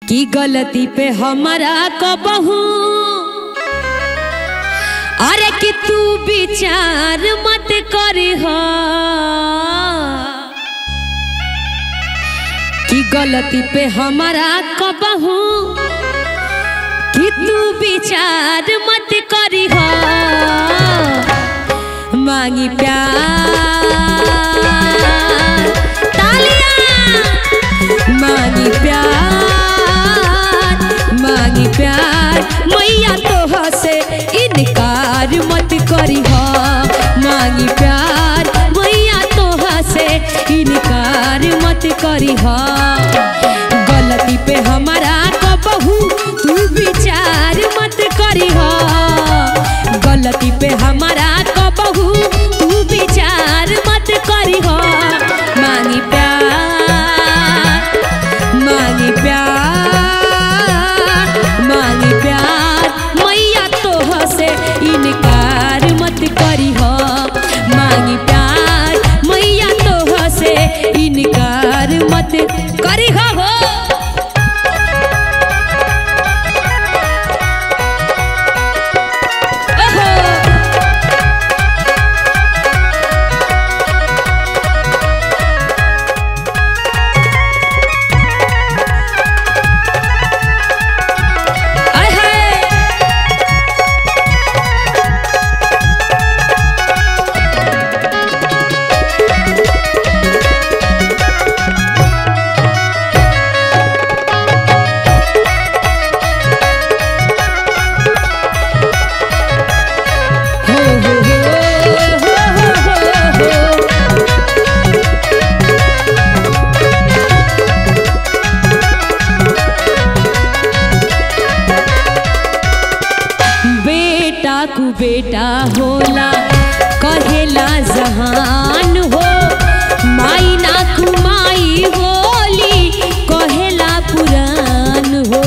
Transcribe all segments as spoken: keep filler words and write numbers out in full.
की गलती पे हमारा कबहू अरे कि तू विचार मत करी हो कि गलती पे हमारा कबहू कि तू विचार मत करी हो मांगी प्यार तालियां मांगी प्यार मांगी प्यार मैया तो से इनकार मत करी हो मांगी प्यार मैया तो से इनकार मत करी हो गलती पे हमारा कबहू तू विचार मत करी हो गलती पे हमारा कबहू तू विचार मत करी हो मांगी प्यार मांगी प्यार मांगी प्यार मैया तो से इनकार मत करी हो मांगी प्यार मैया तो से इनकार मत करी हो बेटा होला कहेला जहान हो माई ना कुमाई होली कहेला पुरान हो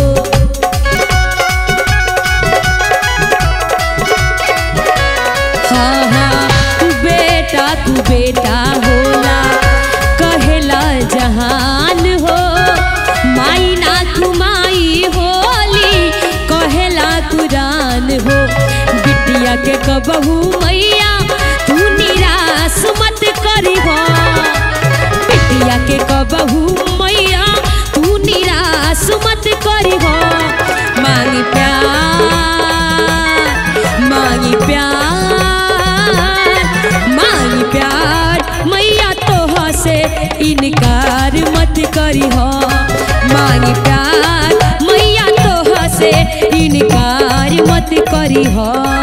हाँ हाँ बेटा तू बेटा होला कहेला जहान हो माई ना कुमाई होली कहेला पुरान हो बिटिया के कबहू मैया तू निराश मत करी हो बिटिया के कबहू मैया तू निराश मत करी हो मांगी प्यार मांगी प्यार मांगी प्यार मैया तो से इनकार मत करी हो मांगी प्यार मैया तो से इनकार मत करी हो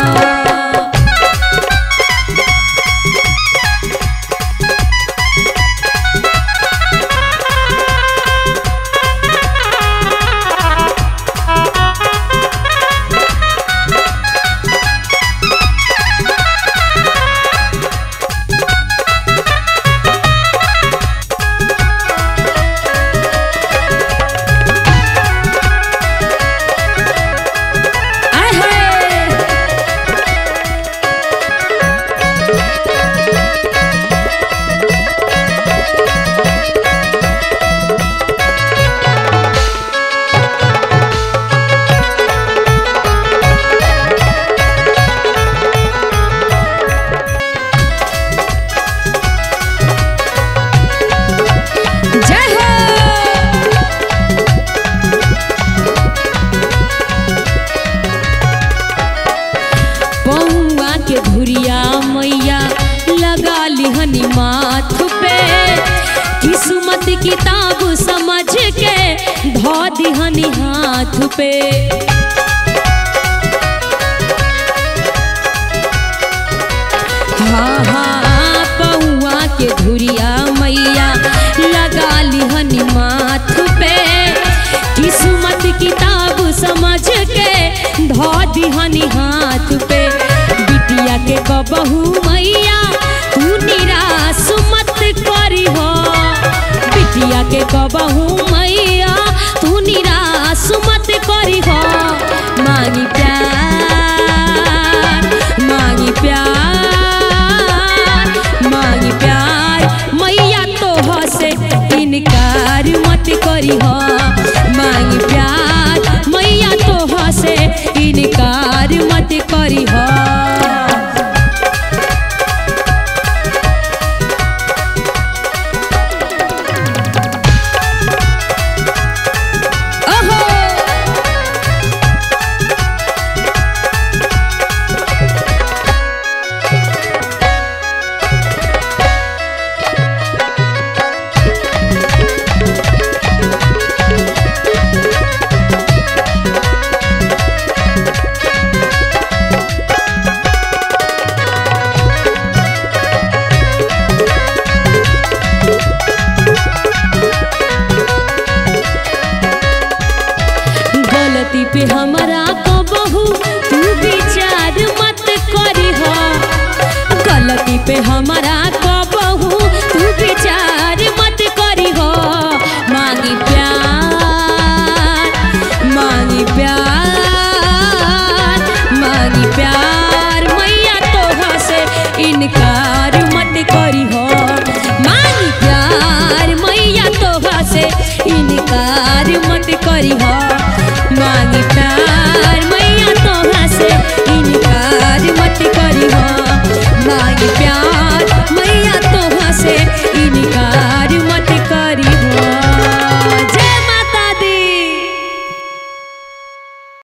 धुरिया मैया लगा लिहनी माथ पे किस्मत किताब समझ के धो दिहनी हाथ पे हाँ हाँ पौआ के धुरिया मैया लगा लिहनी माथ पे किस्मत किताब समझ के धो दिहनी हाथ पे बिटिया के कबहू मैया तू निराश मत करी हो बिटिया के कबहू मैया तू निराश मत करी हो मांगी प्यार मांगी प्यार मांगी प्यार मैया तो से इनकार मत करी हो मांगी प्यार गलती पे हमारा को बहू तू विचार मत करी हो, गलती पे हमारा को बहू तू विचार मत करी हो। मांगी प्यार मांगी प्यार मांगी प्यार मैया तोहा से इनकार मत करी हो, मांगी प्यार मैया तोहा से इनकार मत करी हो।